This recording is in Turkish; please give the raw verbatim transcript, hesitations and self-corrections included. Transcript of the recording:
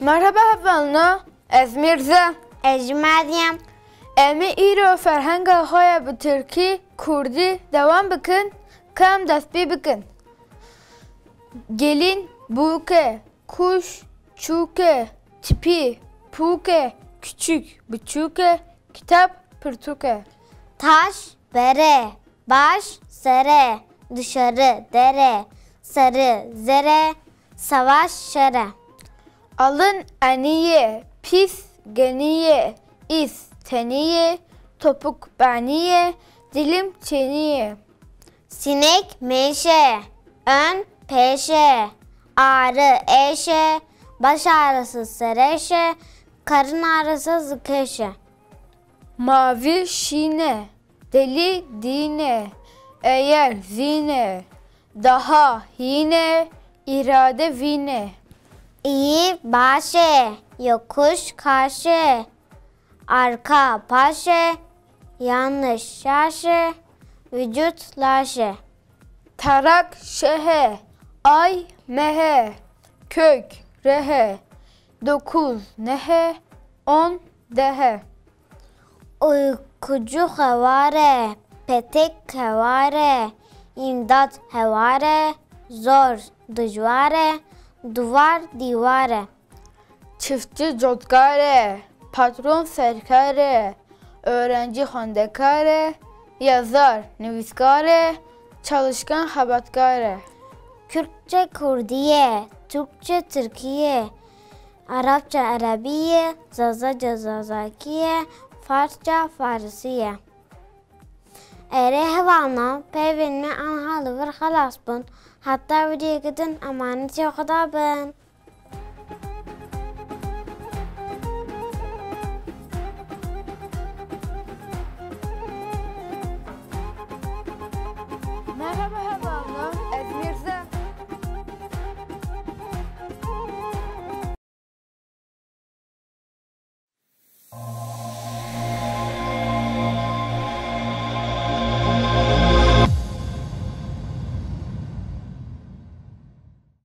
Merhaba hevvalna, ez Mirza. Ez Meryem. Emi îro ferhenga xwe bi Tirkî, Kurdî devam bikin, kam destpê bikin. Gelîn, bûke, kuş, çûke, tipî, pûke, küçük, biçûke, kitap, pirtûke. Taş, bere, baş, sere, dışarı, dere, sarı, zere, savaş, şere. Alın, eniye, pis, geniye, is, teniye, topuk, beniye, dilim, çeniye. Sinek, meşe, ön, peşe, ağrı, eşe, baş ağrısı, sereşe, karın ağrısı, zıkeşe. Mavi, şine, deli, dine, eğer, zine, daha, yine, irade, vine. İyi, başe, yokuş, karşı, arka, paşe, yanlış, şaşı, vücut, laşe. Tarak, şehe, ay, mehe, kök, rehe, dokuz, nehe, on, dehe. Uykucu hevare, petek hevare, imdat hevare, zor, dujvare, duvar, divare. Çiftçi, cotkare, patron, serkare, öğrenci, xwendekare, yazar, nivîskare, çalışkan, xebatkare. Kürtçe, Kurdiye, Türkçe, Türkiye, Arapça, Arabiye, Zazaca, Zazakiye, Farsça, Farsiye. Ere hevalna, peyvin me an halı ver halas bun. Hatta videoya gidin, amanet yok da ben.